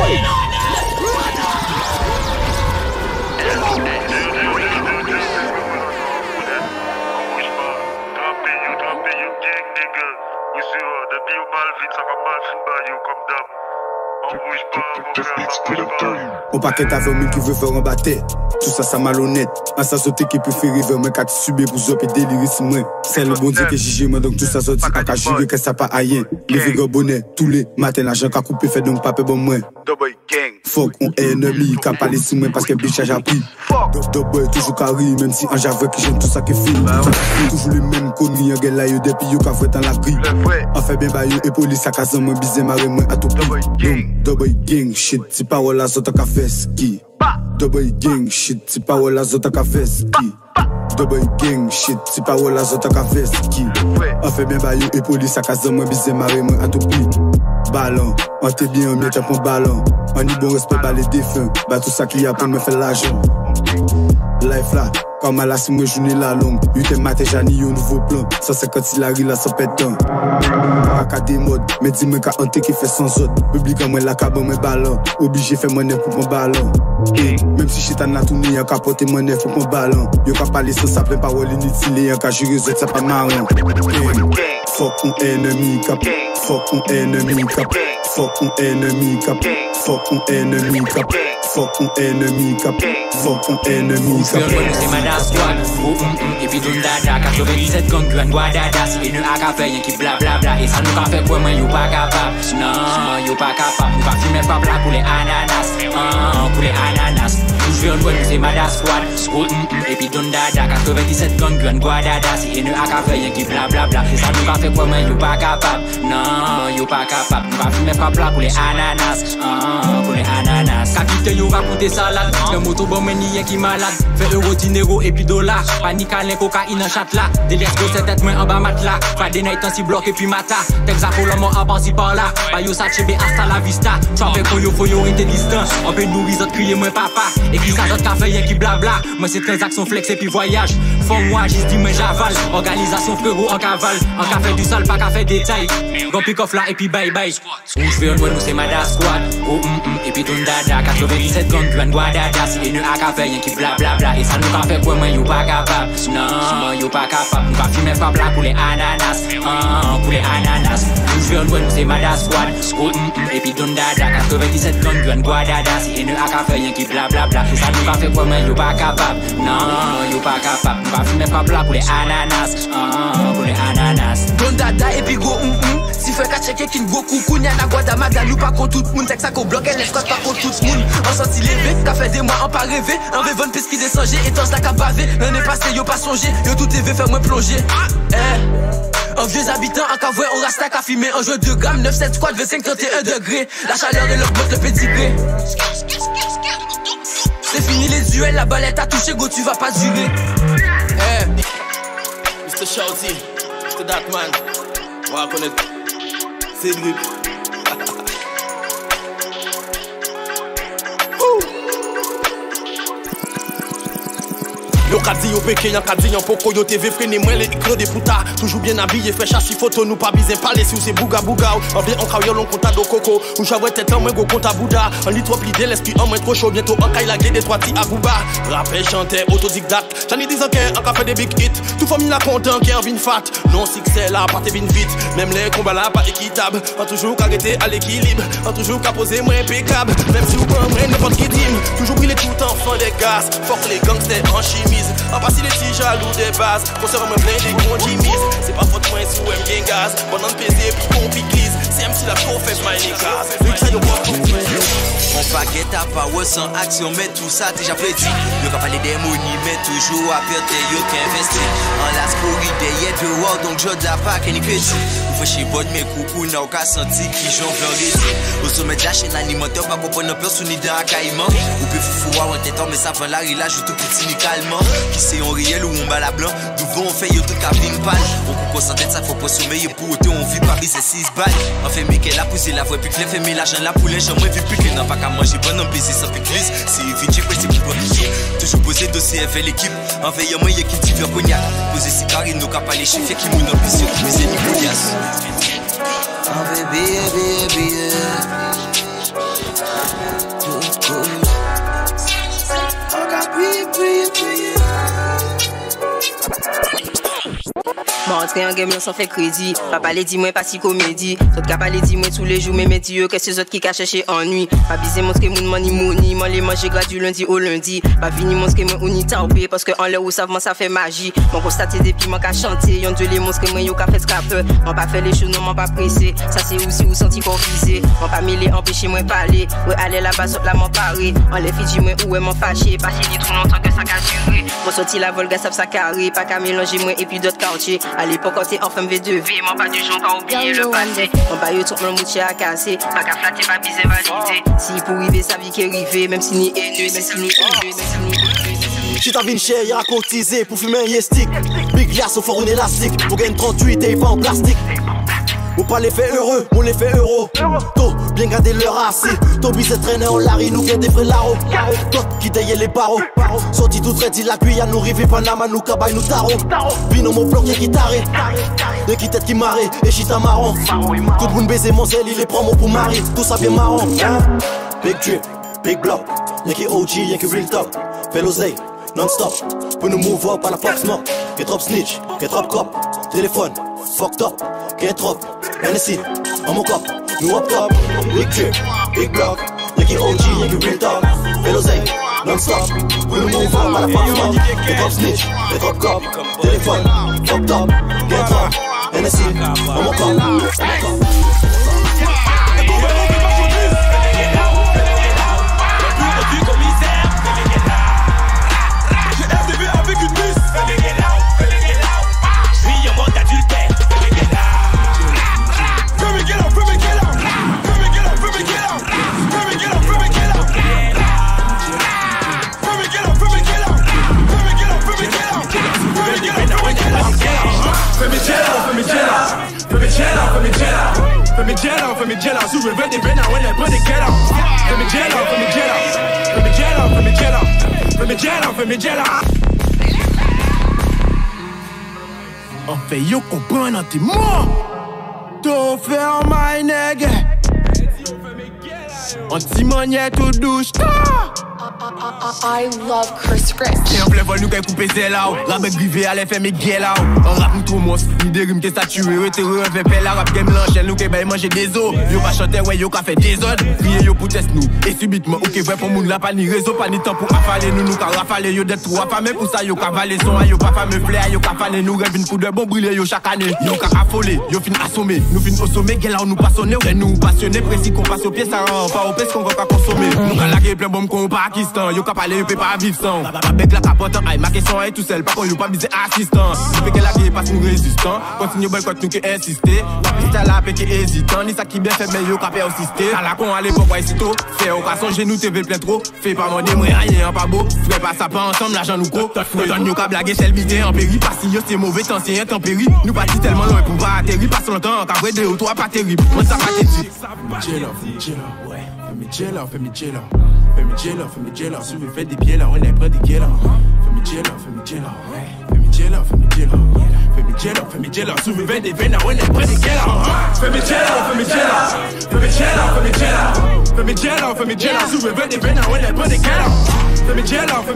On paquet avec mille qui veut faire un bâté. Tout ça, ça malhonnête. Un ça sauté qui peut faire river. Moi, quand tu subis pour zop et délirer si moi. C'est le bon Dieu qui juge moi. Donc tout ça sorti. À qu'à juger que ça pas aïe. Les vigor bonnet. Tous les matins, l'argent qu'a coupé fait donc pas bon moi. Double gang. Fuck, on est ennemi. Qu'a parlé si moi parce que bitch a appris. Double, toujours carré. Même si en j'avoue que j'aime tout ça qui fait. Toujours les mêmes conneries. Un gars là, yo depuis yo qu'a fait dans la grille. On fait bien baillot et police à casa. Moi, bisé maré, moi à tout prix. Double gang, shit. C'est pas voilà, ça t'a fait ski. Double gang, shit. C'est pas voilà, ça t'a fait ski. Double gang, shit. C'est pas voilà, ça t'a fait ski. On fait bien baillot et police à casa. Moi, bisé maré, moi à tout prix. Ballon, on t'est bien, mieux t'as pour ballon. On y bon respect, bah les défunts. Bah tout ça qui a pour me faire l'argent. Life là, comme à la si moi journée la longue. 8 matin, j'ai un nouveau plan. 150 si la rue là, ça pète un. Pas des modes, mais dis-moi qu'à hanté qui fait sans autre. Public à moi la cabane, mes ballons. Obligé faire mon pour mon ballon. Et même si j'étais en la tournée, y'a qu'à porter mon nez pour mon ballon. Y'a qu'à parler sans ça, plein parole inutile. Y'a qu'à jurer, ça pas marrant. Fuck on ennemi cap. Fuck on ennemi cap. Fuck on ennemi cap. Fuck on ennemi cap. Fuck on ennemi cap. Fuck on ennemi cap. C'est Madame Squad. Et puis tout dada. 97 gang gun bois dada. Si il ne a qu'à faire y'a qui blablabla. Et ça nous qu'a fait quoi moi y'a pas capable. Non, y'a pas capable. Nous va fumer pas plat pour les ananas. Pour les ananas. veux un doigt, nous c'est Mada Squad. Scout, et puis Don Dada. 97 gang, gun, Guadada. Si nous a qu'à faire, y'en qui blablabla. Et ça nous va faire quoi, mais y'en pas capable. Non, y'en pas capable. Nous va fumer pas plat pour les ananas. Pour les ananas. Capitaine, y'en raconter salade. Le moto bon, mais n'y y'en qui malade. Fait euro, dinero, et puis dollar. Panique à cocaïne en chat là. Délire que c'est tête, moins en bas matelas. Pas des nights en si bloc et puis mata. Texaco, l'homme en bas si par là. Bayo sa chebe hasta la vista. Tu avec koyo, foyo, rete distant. On peut nourrir, autres crier, moins papa. Et qui ça d'autres café, y'en qui blabla. Moi c'est transaction flex et puis voyage. Font moi, j'y dis, moi j'avale. Organisation frérot en cavale. En café du sol, pas café détail. Gon pick off là et puis bye bye. Où je veux un doigt, nous c'est Mada Squad. Oh et puis Don Dada. 97 gang, gun, Guadada. Si nous a café, y'en qui blablabla. Et ça nous a fait quoi, moi y'en pas capable. Non, y'en pas capable. Nous va fumer pas plat pour les ananas. Pour les ananas. Où je veux un doigt, nous c'est Mada Squad. Oh et puis Don Dada. 97 gang, gun, Guadada. Si nous a café, y'en qui blablabla. Et ça nous a fait quoi, moi y'en pas capable. Non, y'en pas capable. Nous va fumer pas plat pour les ananas. Pour les ananas. Don Dada et puis go si fait qu'à checker qu'il go coucou Y'a na Guadamada, nous pas contre tout le monde. Texte à qu'on bloque, elle est pas contre tout le monde. On sorti levé, qu'a fait des mois, on pas rêvé. Un rêve, une piste qui descendait, et tant la qu'a bavé. L'année passée, yo pas songé, yo tout TV fait moi plonger. Un vieux habitant, en cavoie, on rasta qu'à fumer. Un jeu de gamme, 9-7 squad, 25, 31 degrés. La chaleur et leur botte, le pédigré. C'est fini les duels, la balette a touché, go, tu vas pas durer. Mr. Shouty, Mr. Darkman, on va connaître Cédric. Yo ka di yo peke, yon ka di yon poko, yo TV frene mwen le écran des putas. Toujours bien habillé, fraîche à si photo, nous pas bizin parler si ou c'est bouga bouga. En bien on ka yon konta do coco, ou j'avoue tête en moins go konta bouda. On lit trop l'idée, l'esprit en moins trop chaud, bientôt en kaila gué des trois ti à bouba. Rappel, chanteur, autodidacte, j'en ai 10 ans qu'un ka fait des big hits. Tout famille la content qui en vin fat, non succès là, pas te vin vite. Même les combats là pas équitable, on toujours qu'à rester à l'équilibre, on toujours qu'à poser moins impeccable. Même si vous prenez n'importe qui team, toujours briller tout enfant des gaz. Fuck les gangsters en chimie. En passant les petits jaloux de base, pour se remettre plein des gros jimis. C'est pas faute moins si vous aimez bien gaz. Pendant le PC, puis on piquise. C'est même si la peau fait mal les gaz. On paquet à power sans action, mais tout ça déjà prédit. Yo ka parler des monies, mais toujours à perte, yo qui investi. En la scorie derrière dehors, donc je dois pas qu'un crédit. Vous faites chez bonne, mais coucou, n'a aucun senti qui j'en veux récit. Au sommet de la chaîne alimentaire, pas comprendre personne ni dans un caïman. Ou peut fou en tête, mais ça va là, il a tout petit calmement. Qui c'est en réel ou on bat la blanc, d'où on fait yo tout cabine pâle. On coupe sans tête, ça faut pas sommeiller pour autant, on vit pas biser 6 balles. On fait Mickey la poussée, la voix, puis que les fait l'argent, la poulet, j'en moins vu plus que n'a pas qu'à manger, bon en plaisir sans pique-lise. Si il vient, j'ai pas, c'est pour piquer. Toujours poser dossier, fait l'équipe. En veillant, moi, y'a qui dit vers cognac. Poser si carré, nous cap pas les chiffres, qui moun en plus, y'a qui misé ni couillasse. Oh baby, baby, tout cool. M'entrer en game sans faire crédit. Papa les dit moi pas si comédie. D'autres cap les dit moi tous les jours mais mes dieux que ces autres qui cachent chez ennui. Pas biser montrer mon money. Moi les manger gratuit lundi au lundi. Pas fini montrer moi on y taupé parce que en l'air où savement ça fait magie. Mon constater depuis moi qu'à chanter. Yon Dieu les montrer moi yo qu'a fait scraper. On pas fait les choses non m'en pas pressé. Ça c'est aussi ou senti convisé. On pas mêler empêcher moi parler. Ouais aller là-bas sauf là m'en parler. On les fidji moi où est m'en fâché. Pas fini trop longtemps que ça a duré. Mon sorti la volga ça carré. Pas qu'à mélanger moi et puis d'autres quartiers. À l'époque quand t'es enfant V2V, moi pas du genre qu'à oublier le passé. On pas eu tout mon moutier à casser, pas qu'à flatter, pas biser validé. Si pour arriver sa vie qui est arrivée, même si ni haineux, même si ni haineux. Si t'as vu une chair, y'a cotisé pour fumer un yestic. Big glace au fort un élastique, pour gagner 38 et pas en plastique. Ou pas les faits heureux, on les fait euro. Tôt, bien garder leur assis. Tobi se traîne en Larry, nous qui des vrais larros. D'autres qui taillent les barreaux. Sorti tout traité la Guyane, nous rive Panama, nous cabaye, nous taro. Bino mon bloc, qui taré. De qui tête qui marre, et chita marron. Tout le monde baiser mon zèle, il les prend mon pour mari. Tout ça bien marron. Big drip, big block. Y'a qui OG, y'a qui real top. Fais l'oseille, non-stop. Pour nous move up à la pop smoke. Get trop snitch, get trop cop. Téléphone, fucked up. Get trop. NSC, on mon cop, nous up top. Big drip, big block. Y'a qui OG, y'a qui real talk. Fais l'oseille, non-stop. Pour nous move up à la pop smoke. Get trop snitch, get trop cop. Téléphone, fucked up. Get trop. NSC, on mon cop. for me jealous. You revenge the venom when they put the get out. For me jealous, for me jealous. For me jealous, for me jealous. For me jealous, for me jealous. On fait yo comprendre en tes mots. T'as fait en my nègre. On t'y maniait tout douche. I love Chris. Et en plein vol nous qu'elle coupe ses là. Rabec grivé à l'effet mes guets là. On rap nous trop monstre. Ni des rimes qui saturé. Reterreux fait pelle la rap game l'enchaîne. Nous qu'elle baille manger des os. Yo va chanter ouais yo qu'a fait des ordres. Crier yo pour test nous. Et subitement ok vrai pour moun la pas ni réseau. Pas ni temps pour affaler nous. Nous qu'à rafaler yo d'être trop affamé. Pour ça yo qu'à valer son. Yo pas fameux flair. Yo qu'à faner nous rêve une coup de bon brûler yo chaque année. Yo qu'à affoler. Yo fin assommé. Nous fin au sommet. Guet là on nous passionné. Et nous passionnés. Précis qu'on passe au pied. Ça rend pas au pèse qu'on va pas consommer. Nous qu'à laguer plein bombe qu'on Pakistan. Yo qu'à parler yo peut pas vivre sans. Avec la capote en aïe. Ma question est tout seul. Par contre yo pas besoin assistant. Yo fait que la guerre passe nous résistant. Continue boycott nous qui insister. La piste à la paix qui hésitant. Ni ça qui bien fait mais yo qu'à persister. À la con à l'époque ouais sitôt. Fait au cas songer nous TV plein trop. Fait pas mon démon rien pas beau. Fait pas ça pas ensemble l'argent nous gros. Donne yo qu'à blaguer celle bité en péri. Pas si yo c'est mauvais temps c'est intempérie. Nous partis tellement loin pour pas atterrir. Passe longtemps qu'à vrai 2 ou 3 pas terrible. Moi ça pas t'étit. Ouais. Fais me jailer, si vous faites des pieds là, on est près des pieds là. Fais me jailer, si vous faites des veines là, on est près des pieds là. Fais me jailer, si vous faites des veines là, on est près des pieds là. Fais me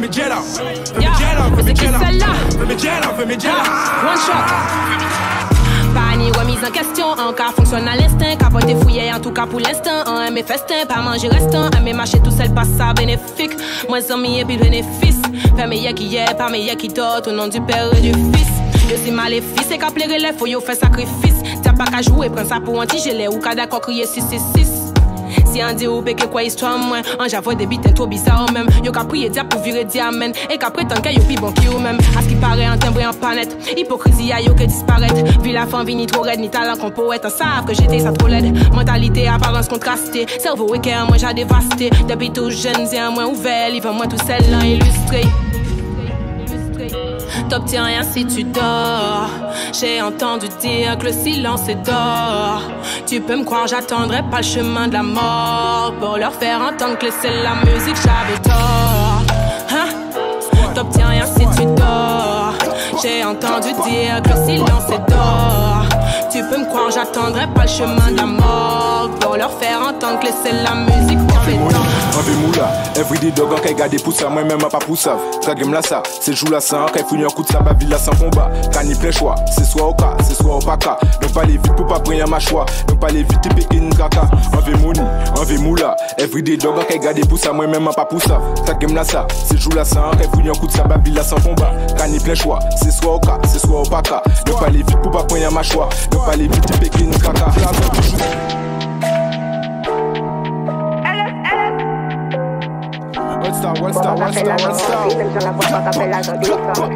jailer. One shot. Pas ni remise en question, en cas fonctionne à l'instinct. Capoter fouillé en tout cas pour l'instant. En aimer festin, pas manger restant. Aimer marcher tout seul, pas ça bénéfique. Moi sans et puis bénéfice. Faire meilleur qui est, pas meilleur qui dort. Au nom du père et du fils. Yo si maléfice, et qu'à plaire les faut yo faire sacrifice. T'as pas qu'à jouer, prends ça pour anti-gelé. Ou qu'à d'accord crier 666. Si on dit ou peke quoi histoire moins. En j'avoue des bites trop bizarre même. Yo qu'à prier dia pour virer diamène. Et qu'à prétendre qu'il y a pi bon qui ou même. À ce qui paraît en timbre en panette. Hypocrisie a yo que disparaître. Vu la fin vini trop raide. Ni talent qu'on poète. En savent que j'étais ça trop laide. Mentalité apparence contrastée. Cerveau et cœur moi j'ai dévasté. Depuis tout jeune c'est un moins ouvert. Livre moi tout seul là illustré. T'obtiens rien si tu dors. J'ai entendu dire que le silence est d'or. Tu peux me croire, j'attendrai pas le chemin de la mort pour leur faire entendre que c'est la musique, j'avais tort. Hein? T'obtiens rien si tu dors. J'ai entendu dire que le silence est d'or. Tu peux me croire, j'attendrai pas le chemin de la mort pour leur faire entendre que c'est la musique, j'avais tort. Moula, everyday dog en qu'elle garde pour ça, moi-même pas pour ça. Dragem là ça, c'est le jour là ça, qu'elle finit un coup de sa babille là sans combat. Can y plein choix, c'est soit au cas, c'est soit au pas cas. Donc pas les vite pour pas prendre ma choix. Donc pas les vite et pékin caca. Envie moula, everyday dog en qu'elle garde pour ça, moi-même pas pour ça. Dragem là ça, c'est le jour là ça, qu'elle finit un coup de sa babille là sans combat. Can y plein choix, c'est soit au cas, c'est soit au pas cas. Donc pas les vite pour pas prendre ma choix. Donc pas les vite et pékin caca. One star. Même j'en la vois pas qu'à faire l'argent descend.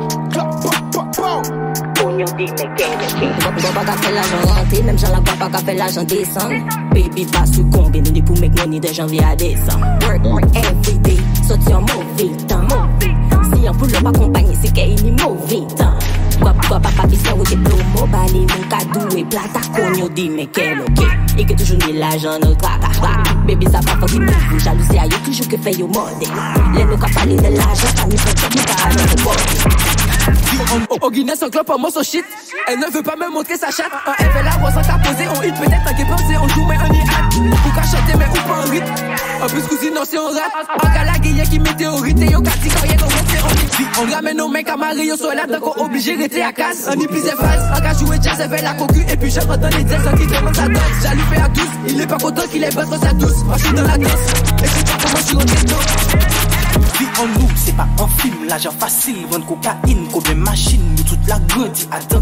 Même j'en la vois pas qu'à faire l'argent descend. Baby pas succomber, nous dit pour make money de janvier à décembre. Work everyday, sorti en mauvais temps. Si on poule pas accompagner, c'est qu'il est mauvais temps. Quoi papa qui s'en route promo, balé mon cadeau et plata qu'on y dit mais quel ok. Et que toujours mis l'argent dans le tracas. Baby ça pas qui move, jalousie a eu toujours que fait yo modé. Les nous qu'a parlé de l'argent, pas mis pour qui parle de bon. Au Guinness en club, moi son shit. Elle ne veut pas me montrer sa chatte. Elle fait la voix sans t'apposer, on hit peut-être un pensé, on joue mais on y hâte. Pour qu'à chanter mais ou pas en rythme. En plus cousine non c'est on rap. En galaguille qui météorite et yo kati quand y'a qu'on reste on hit. On ramène nos mecs à Marie, yo soit là donc on obligé rester à casse. On y pise et phase, en cas jouer jazz, elle fait la cocu. Et puis j'entends les dièses qui demandent sa danse. J'allume à tous, il est pas content qu'il est battre sa douce. Moi je suis dans la danse, et c'est pas comment je suis rentré dedans. Vie en nous, c'est pas un film, l'argent facile, vendre cocaïne, combien de machines, nous toute la grandie, attends.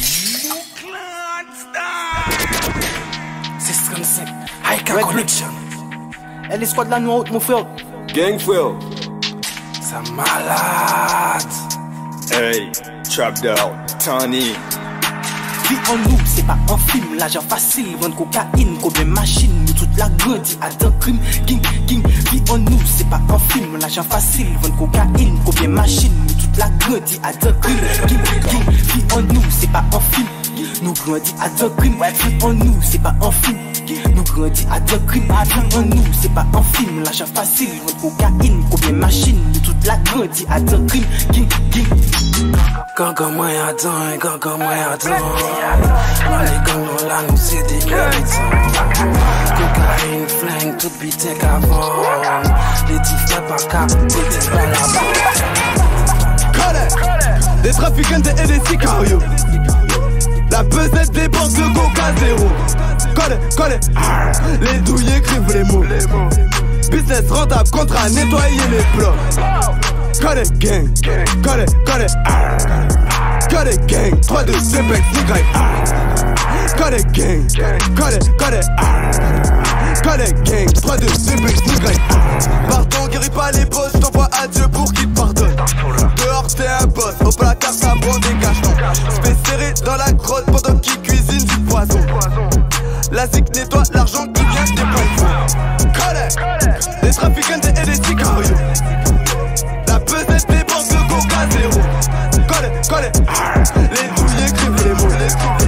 C'est 35, High Collection. Elle est squad la nous mon frère. Gang frère. Ça malade. Hey, trap down, Tony. Vie en nous, c'est pas un film, l'argent facile, vendre cocaïne, combien de machines, nous toute la grandie, attends crime, ging. Vie en nous, c'est pas un film, l'argent facile, vendre cocaïne, combien de machines, nous toute la grandie, attends crime, ging. Vie en nous, c'est pas un film, Nous grandis à de crime, en nous c'est pas un film. Nous grandis à de crime, en nous c'est pas un film. L'argent facile, votre cocaïne, combien de machines. Nous toute la grandis à de crime, king. Gaga moi attends, gaga moi attends. Les gangs là nous c'est des militants. Cocaïne, flingue, tout bitec avant. Les tifs pas cap, bitec pas là-bas. Des trafiquants et des sicarios. La pesette dépense le coca zéro. Colle, les douilles écrivent les mots. Business rentable, contrat, nettoyer les plots. Colle gang, colle, gang, 3 de CPEX, Y. Colle gang, colle, gang, 3 de CPEX, Y. Pardon, guéris pas les boss, t'envoie à Dieu pour qu'il te pardonne. Dehors t'es un boss, au placard ça prend des cachetons. Se fait serrer dans la grotte pendant qu'il cuisine du poison. La zig nettoie l'argent qui vient des plafonds. Colle, des trafiquants et des sicarios. La pesette dépense le coca zéro. Colle, les douilles écrivent les mots.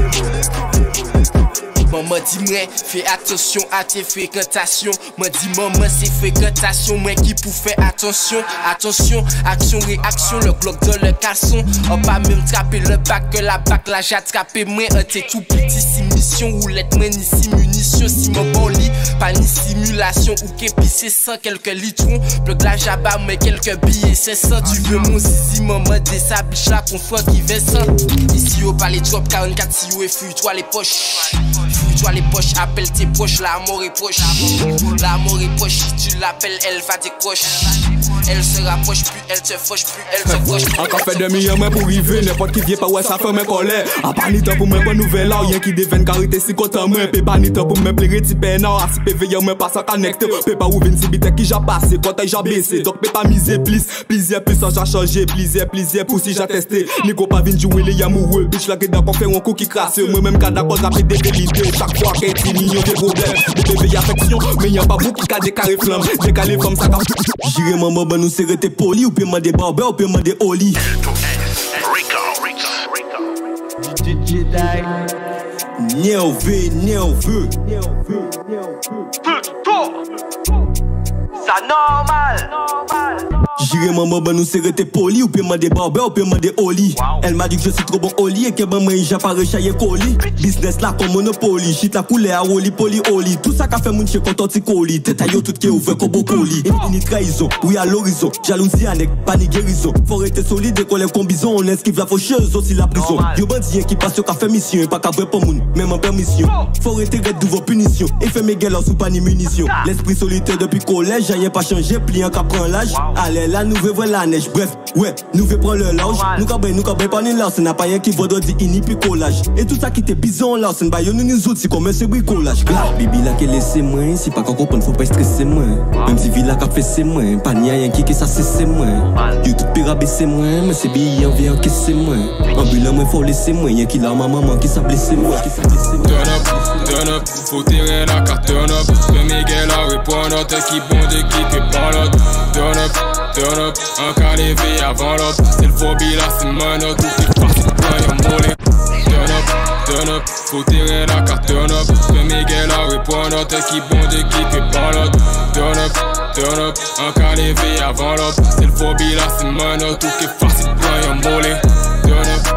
Maman dit moi, fais attention à tes fréquentations. Moi dit maman c'est fréquentation. Moi qui pour faire attention. Attention, action, réaction. Le bloc dans le caleçon. On pas même trapper le bac que la bac là j'ai attrapé. Moi t'es tout petit si mission. Roulette moi ni si munition. Si mon bon lit, pas ni simulation. Ou qu'épi c'est 100 quelques litrons. Bloc là j'abat moi quelques billets. C'est ça tu veux mon zizi. Maman des sa biche là qu'on fois qui fait ça. Ici au palais drop 44 si yo et fuis-toi les poches. Fouille-toi les poches, appelle tes proches, l'amour est proche. L'amour est proche, si tu l'appelles, elle va décrocher. Elle se rapproche plus, elle te fauche plus, elle te fauche. Encore fait demi-heure moi pour arriver, n'importe qui vient pas ouais ça fait mes colère. A pas ni temps pour moi bonne nouvelle là, rien qui devienne carité si content moi. Pe pas ni temps pour me plaire ti pénal, si pe veiller moi pas sans connecter. Pe pas ouvrir une bite qui j'ai passé, quand j'ai baissé. Donc pe pas miser plaisir ça j'ai changé, plaisir pour si j'ai testé. Nico pas vinn jouer les amoureux, bitch là que d'accord fait un coup qui crasse. Moi même quand d'accord après des vérités, chaque fois qu'un petit million de problèmes. Bébé y'a affection, mais y'a pas beaucoup qui a des carrés flammes. Des carrés flammes ça j'irai maman ben nous serrer tes poli, ou paiement des barbers, ou paiement des oli. Nerveux. Ça normal. J'irai maman ben nous serrer tes poli, ou paiement des barbers, ou paiement des oli. Elle m'a dit que je suis trop bon oli et que ben moi j'ai pas rechaillé colis. Business là comme monopoly, shit la couleur à oli poli oli. Tout ça qu'a fait mon chien quand on t'y colis. Tête à yo tout qui ouvert comme bocoli. Infini trahison, oui à l'horizon. Jalousie avec pas ni guérison. Faut rester solide et qu'on les combinaisons. On esquive la faucheuse aussi la prison. Yo bandit qui passe au café mission et pas qu'à vrai pour moun, même en permission. Faut rester red d'ouvre punition. Et fait mes gueules sous pas ni munition. L'esprit solitaire depuis collège, j'ai pas changé, pliant qu'à prendre l'âge. Allez là, nous veut voir la neige. Bref, ouais, nous veut prendre le large. Nous cabé pas ni là, c'est n'a pas rien qui vaut de dire ini picolage. Et tout ça qui te bison là, c'est pas yo nous autres, c'est comme ce bricolage. Bibi là qui laisse moi, si pas qu'on comprenne, faut pas stresser moi. Même si villa qu'a fait c'est moi, pas ni rien qui ça c'est moi. Yo tout pire c'est moi, mais c'est bien vient que c'est moi. Ambulant moi faut laisser moi, y'a qui la maman qui s'a blessé moi, Turn up, faut tirer la carte, turn up. Fais mes gars là, répondre, t'es qui bon d'équipe et pas l'autre. Turn up, un cas levé avant l'autre. C'est le phobie là, c'est mano, tout qui passe, y'a molé. Turn up, faut tirer la carte, turn up. Fais mes gars là, répondre, t'es qui bon d'équipe et pas l'autre. Turn up, un cas levé avant l'autre. C'est le phobie là, c'est mano, tout qui passe, y'a molé. Turn up.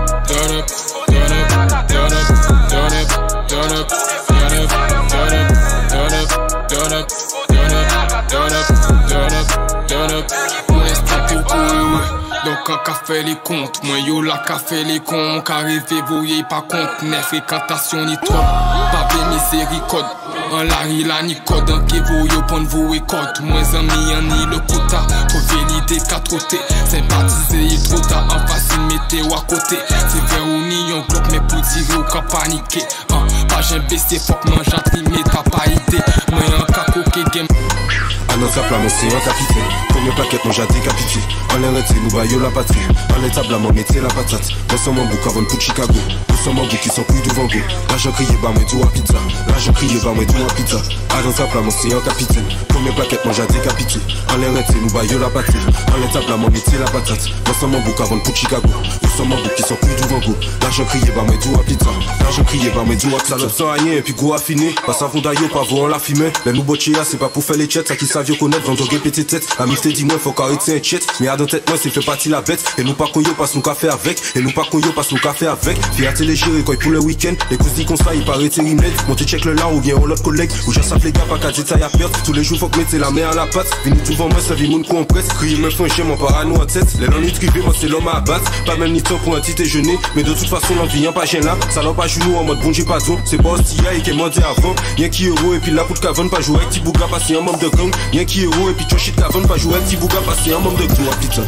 Donc quand qu'a fait les comptes, moi yo la qu'a fait les comptes. Qu'arrivé voyez pas compte, neuf fréquentation ni trop. Pas bien miséricorde, en lari la ni code. En qui voyez pour vous et code. Moins amis en ni le quota. Trouver l'idée qu'à trotter. Sympathiser et trop tard. En face une météo à côté. C'est vers ou ni un bloc mais pour tirer ou qu'à paniquer. Pas j'ai baissé, faut que moi j'entrime mais t'as pas idée. Moi un caco qui game. Annonce à plat, mon c'est un capitaine. Combien plaquettes, mon j'ai décapité. En l'air, nous baillons la patrie. En l'étable, mon métier, la patate. Nous sommes en bouc avant pour Chicago. Nous sommes en bouc qui sont plus devant go. L'argent crié, bah, moi, tout à pizza. L'argent crié, bah, moi, tout à pizza. Annonce à plat, mon c'est un capitaine. Combien plaquettes, mon j'ai décapité. En l'air, nous baillons la patrie. En l'étable, mon métier, la patate. Nous sommes en bouc avant pour Chicago. Nous sommes en bouc qui sont plus devant go. L'argent crié, bah, moi, tout à pizza. L'argent crié, bah, moi, tout à pizza. Ça sans rien et puis go affiné. Pas savon d'ailleurs, pas voir la fumée. Les nous botchés là, c'est pas pour faire les chets. Ça qui savent connaître, vont droguer pété tête. La mifté dit moi, faut qu'arrêter un chet. Mais à dans tête, moi, c'est fait partie la bête. Et nous pas qu'on y passe nos cafés avec. Et nous pas qu'on y passe nos cafés avec. Fiat télégéré quand pour le week-end. Les cousins qu'on ça, il paraît terrible. Monter check le là ou bien on l'autre collègue. Ou j'en savent les gars, pas qu'à détail à perdre. Tous les jours, faut que mettre la main à la patte. Vini tout vent, moi, ça vit mon coup en presse. Crier me font chier, mon parano en tête. Les langues privées, moi, c'est l'homme à abattre. Pas même ni temps pour un petit déjeuner. Mais de toute façon, l'envie, pas gêne là. Ça n'a pas genou en mode bon, j'ai pas don. C'est pas hostile et qui est monté avant. Y'a qui euro et puis la poudre cavone pas jouer avec petit bouga passer un membre de gang. Y'a qui euro et puis chochit cavone pas jouer avec petit bouga passer un membre de gang. Putain.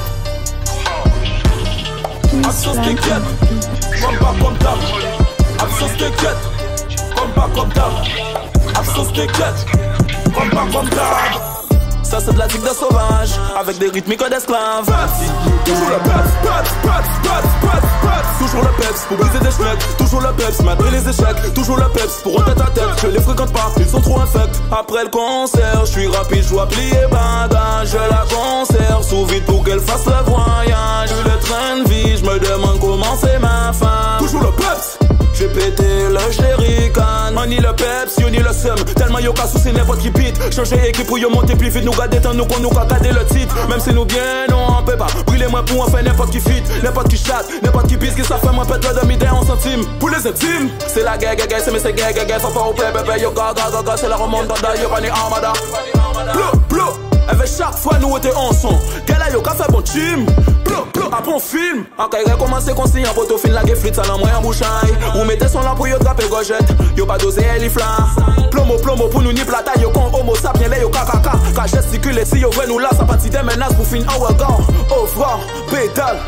Absence de quête, comme pas comme d'hab. Absence de quête, comme pas comme d'hab. Absence de quête, comme pas comme d'hab. Ça c'est de la tique de sauvage, avec des rythmiques d'esclaves. Toujours le peps, toujours le peps pour briser des schnettes. Toujours le peps, malgré les échecs. Toujours le peps pour en tête à tête. Je les fréquente pas, ils sont trop infects. Après le concert, je suis rapide, je dois plier bagage. Je la conserve sous vide pour qu'elle fasse le voyage. Le train de vie, je me demande comment c'est ma femme. Toujours le peps. J'ai pété le jerrycan. On y le peps, yo ni le seum. Tellement yo ka souci n'importe qui pite. Changer équipe pour yo monter plus vite. Nous garder tant nous qu'on nous ka garder le titre. Même si nous bien, non on peut pas. Brûler moi pour en faire n'importe qui fit. N'importe qui chatte, n'importe qui pisse. Qui ça fait moi pète le demi-day en centime. Pour les intimes, c'est la guerre, c'est mais c'est guerre. Faut pas au play, bébé, yo gaga, c'est la remontada. Yo pas ni armada. Bleu. Elle veut chaque fois nous était ensemble. Qu'elle a yo ka fait bon team. A bon film. En cas il recommence conseiller pour tout fin la geflit ça dans moyen bouchaille. Ou mettez son là pour yo draper gojette. Yo pas doser elle fla. Plomo pour nous ni plata yo con homo sapien les yo kakaka. Ka gesticule si yo veut nous là ça partie des menaces pour fin our gone. Au revoir, pédale.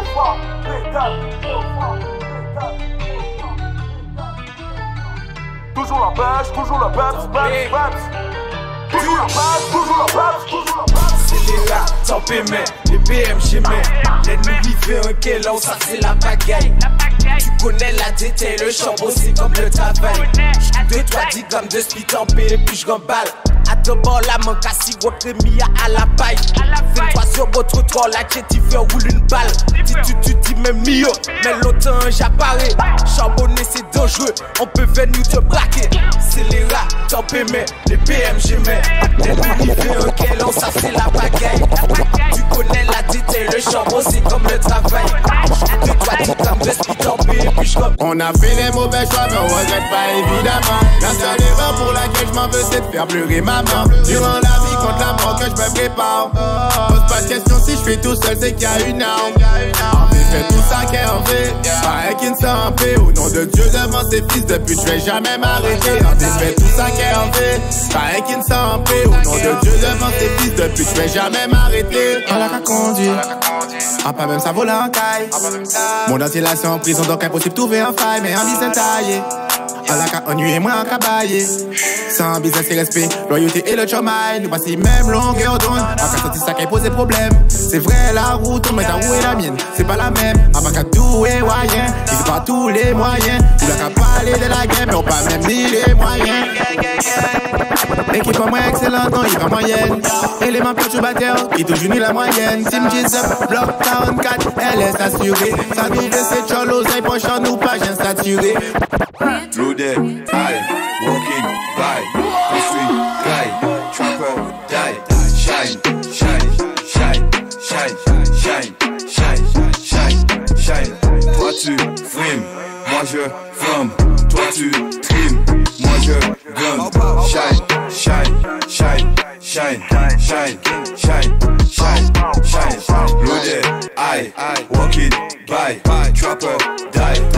Toujours la pêche, toujours la peps. C'est les rats, tempément, les BMG mais l'ennemi veut un kélo, ça c'est la bagaille. Tu connais la détail, le chambre c'est comme le travail. J'coupe de toi dit comme de split en paix et puis j'remballe. À deux bords la main cassée, votre mia à la paille. Fais-toi sur votre trottoir, la tête il fait rouler une balle. Tu dis même mio, mais l'automne j'apparais. Charbonné c'est dangereux, on peut venir te braquer. C'est les rats, tempément, les BMG mais l'ennemi veut un kélo, ça c'est la bagaille. Tu connais la détail, le chambre c'est comme le travail. J'coupe de toi dit comme de split en paix et puis j'remballe. On a fait les mauvais choix mais on regrette pas évidemment. La seule erreur pour laquelle je m'en veux c'est de faire pleurer maman. Durant la vie contre la mort que je me prépare. Pose pas de question si je fais tout seul c'est qu'il y a une arme. J'ai fait tout ça qu'elle en fait. Pareil qu'il ne s'en fait. Au nom de Dieu devant ses fils depuis je vais jamais m'arrêter. J'ai fait tout ça qu'elle en fait. Pareil qu'il ne s'en fait. Au nom de Dieu devant ses fils depuis je vais jamais m'arrêter. On l'a qu'à conduire. Ah pas même ça vole en caille. Mon ventilation en prison donc impossible de trouver un faille. Mais en vie c'est taillé. On l'a qu'à ennuyer moi en cabaye. Sans business et respect, loyauté et le chômage. Nous passons même longueur d'onde. En cas sorti ça qui pose des problèmes. C'est vrai la route, on met ta roue et la mienne. C'est pas la même, avant qu'à tout et moyen. Il faut pas tous les moyens. Nous l'avons qu'à parler de la game, mais on pas même ni les moyens. Équipe en moins excellente, non, il va moyenne. Élément perturbateur, qui touche ni la moyenne. Team G-Up, Blocktown 4, elle est assurée. Ça nous de ces cholos, et prochain nous pas j'ai saturé. Loaded, high, walking by, street guy, trapper, die, shine. Toi tu frimes, moi je flamme. Toi tu trimes, moi je gomme. Shine. Loaded, high, walking by, trapper, die.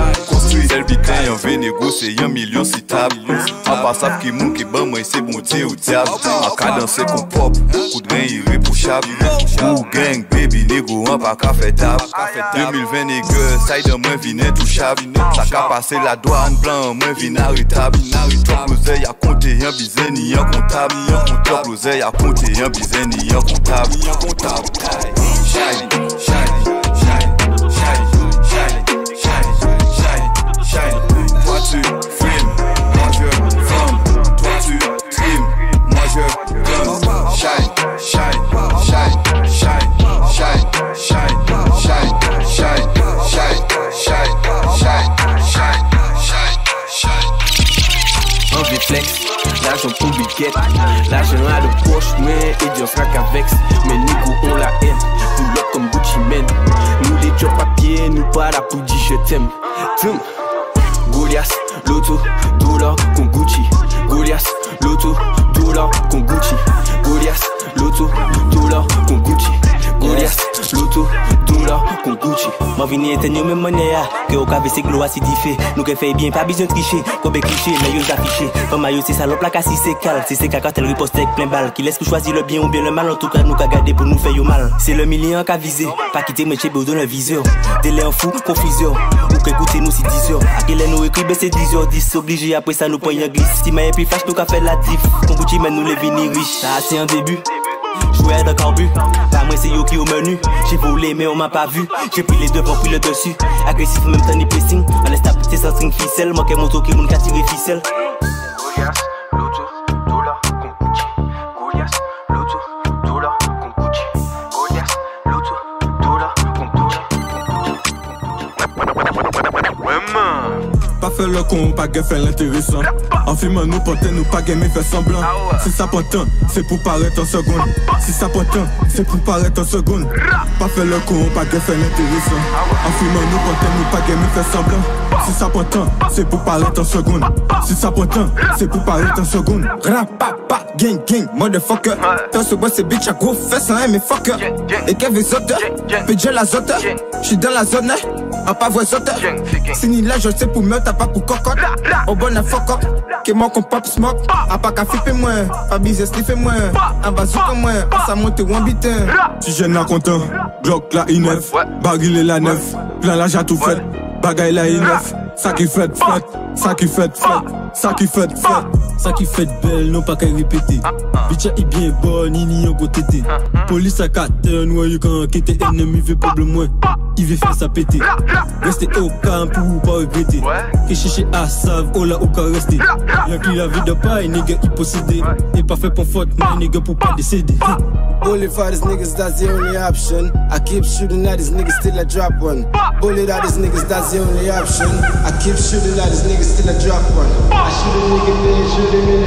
Celle bitin yon ve négocier 1 million si table. En passable qui moun qui ban moi c'est bon Dieu ou diable. En cas danser qu'on pop, coup de rein irréprochable. Ou gang baby négo en pas qu'à faire table. 2020 nègre, ça y moi vin intouchable. Ça qu'a passé la douane blanc, moi vin arrêtable. Top l'oseille a compté un bizé ni un comptable. Top l'oseille a compté un bizé ni un comptable. Shiny, shiny, shiny, shiny, shiny, shiny, shiny, shiny. Toi tu frimes, moi je femme. Toi tu trim, moi je gun. Shine, shine, shine, shine, shine, shine, shine, shine, shine, shine, shine, shine, shine. Envie flex, l'argent pour biquette. L'argent a de poche, mais et Dieu sera qu'avec. Mais nous on la haine, nous l'autre comme Gucci Men. Nous les jobs papier, nous pas la pour dire je t'aime. Goliath, Loto, dollar, con Gucci. Goliath, Loto, dollar, con Gucci. Goliath, Loto, dollar, con Gucci. Goliath, Loto, dollar, con Gucci. Ma vini éteigner même monnaie que au café c'est gloire acidifié. Nous que fait bien pas besoin de tricher. Comme cliché, mais yo affiché. Pas maillot c'est salope la casse c'est cal. Si c'est caca tel riposte avec plein balle. Qui laisse pour choisir le bien ou bien le mal. En tout cas nous qu'a garder pour nous faire yo mal. C'est le million qu'a visé. Pas quitter mes chez besoin de viseur. Délai en fou, confusion. Ou que écouter nous c'est 10 heures. À quelle nous écrit c'est 10h10 obligé après ça nous poigne glisse. Si ma plus fâche nous qu'a fait la diff. Con Gucci mais nous les vini riches. Ça c'est un début. Jouer de carbu, pas moi c'est yo qui au menu. J'ai volé mais on m'a pas vu. J'ai pris les devants puis le dessus. Agressif même temps ni pressing. En est c'est sans string ficelle. Manqué moto qui moun qu'a tiré ficelle. Goliath, Loto, dollar, con Gucci. Goliath, Loto, dollar, con Gucci. Goliath, Loto, dollar, con Gucci. Pas fait le con, pas gué fait l'intéressant. En filmant nous porter, nous pas gagner fait semblant. Si ça prend temps, c'est pour paraître en seconde. Si ça prend temps, c'est pour paraître en seconde. Pas fait le con, pas gué fait l'intéressant. En filmant nous porter, nous pas gagner fait semblant. Si ça prend temps, c'est pour paraître en seconde. Si ça prend temps, c'est pour paraître en seconde. Rap, papa, gang, gang, motherfucker. Toi ce boss c'est bitch à gros fesses, hein, mais fucker. Et Kevin Zotte, PJ la Zotte. J'suis dans la zone, en pas voix Zotte. Sini là, je sais pour me t'as pas pour cocotte. Au bon à fuck up, que moi qu'on pop smoke. A pas qu'à flipper moi, pas business sniffer moi. Un bazooka moi, ça monte ou un bitin. Si j'ai n'a content, Glock la I9, baril et la 9. Plein la j'ai tout fait, bagaille la I9. Ça qui fait fête, ça qui fait fête, ça qui fait fête. Ça qui fait belle, non pas qu'à répéter. Bitch est bien bonne, il n'y a pas tété. Police à 4 noyau quand enquêter, ennemi veut pas le moins. Il veut faire ça péter. Restez au camp pour pas regretter. Que chercher à savre, oh là, au cas rester. Y'a qui la vie de paille, nigga, il possédé. Et pas fait pour faute, mais nigga pour pas décéder. Bullet for these niggas, that's the only option. I keep shooting at these niggas till I drop one. Bullet at these niggas, that's the only option. I keep shooting at these niggas till I drop one. I shoot a nigga, then shoot him in